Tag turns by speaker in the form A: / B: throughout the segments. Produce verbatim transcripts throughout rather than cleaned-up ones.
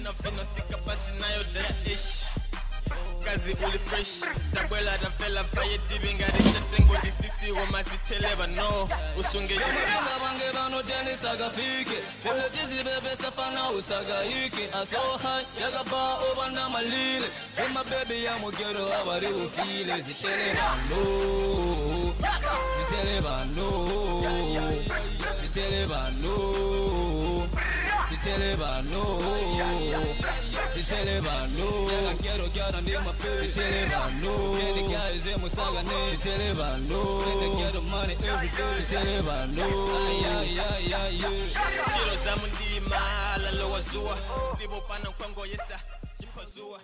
A: Vino vino sika pasi nayo that's ish. Kazi uli fresh. Tabuela da vela vaye diving at it. Tengo di sisi wama ziteleba no. Usunge di sisi.
B: Bange bano teni saga fike. Bebe tizi bebe safana usaga hike. Aso high yaga ba obanda malile. With my baby ya mugero abari ufile. Ziteleba no. Ziteleba no. Ziteleba no. Ziteleba no. Ziteleba no. Quiero quiero ni ma pe. Ziteleba no. Any guys in musaga ne. Ziteleba no. Spend the get money every day. Ziteleba no. Ay ay ay ay.
A: Chilo zamundi mala lo wazua. Libo pana kwango yesa. Jipazua.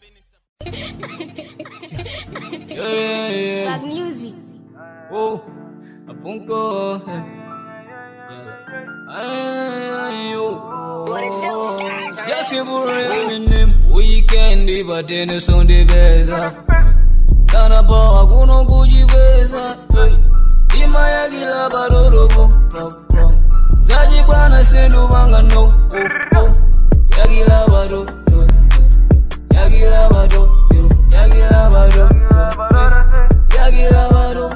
B: Yeah yeah yeah.
C: Swag music.
B: Oh, a bunko. Ay yo. Jackson Burning Weekend but in the Sunday beza Tana ba kuno kujiweza Ima ya gila barorobo Zaji bana sendu manga no Ya gila baro Ya gila baro Ya gila baro Ya gila baro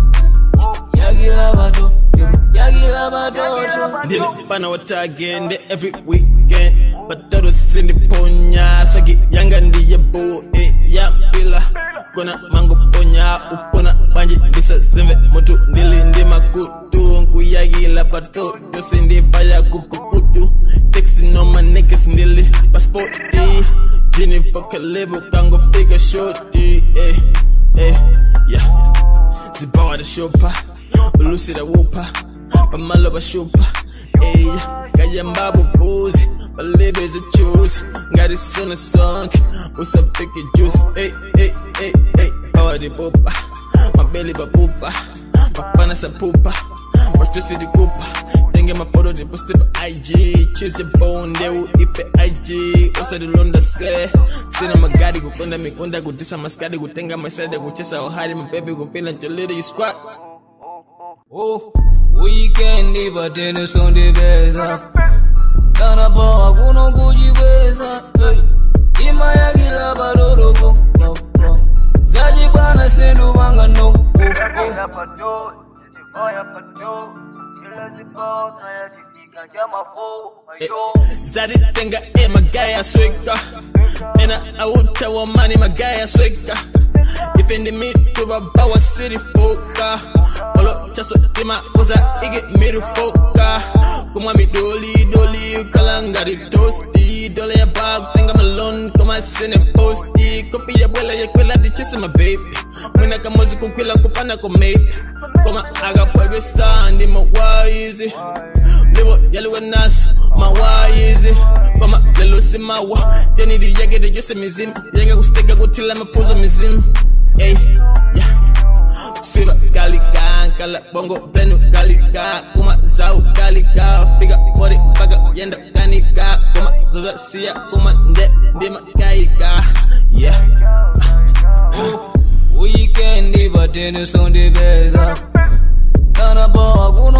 B: Ya gila baro Ya gila baro
A: Dili pana wata again every weekend. But todo sindi ponya swagi yanga ndiye bo e ya bila kona mango ponya upona banji bisa sembe motu ndili ndi makutu nkuyagila pato yo sindi baya kukukutu texting on my niggas ndili passport e jini poke lebo kango figure shorty eh eh yeah zibawa da shopa ulusi da wupa pamalo ba shopa eh kaya mbabu buzi believe is a choose. Got it on the song. What's up, picky juice? Hey, hey, hey, hey. Power the poopa. My belly ba poopa. My panas a poopa. My stress is the coopa. Then get my photo, they post it I G. Choose your bone, they will eat the I G. Also, the Londa say. Say, I'm a guy, go under me, under go this, I'm a scary, go think I'm my side, go chase out hiding my baby, go feel like your little squat.
B: Oh, weekend, but in the Sunday beza. Tana ba kuno kujiweza Ima ya gila barorobo Zaji bana sendu manga no Gila pato, zibaya pato Tila zipo, kaya jifika jama po
A: Zadi tenga e magaya sweka Ena auta wa mani magaya sweka Ipendi mitu babawa city foka Olo chaso tima uza ige miru foka Kuma mi doli doli kalangari toasty Dole ya bag tenga malone kuma sene posty Kopi ya bwela ya kwela di chase my baby Mwina kamozi kukwila kupana kumepe Kuma aga pwebe sandi mawaizi Libo yaluwe nasu mawaizi Kuma lelo si mawa Teni di yage di yose mizim Yaga kustega kutila mapuzo mizim Ey, yeah Siva kalika, kala bongo blenu kalika Kuma zau kalika, piga pori baga yenda kanika Kuma zoza siya, kuma nde, bima kaika Yeah
B: Weekend but in the Sunday beza Tana ba kuno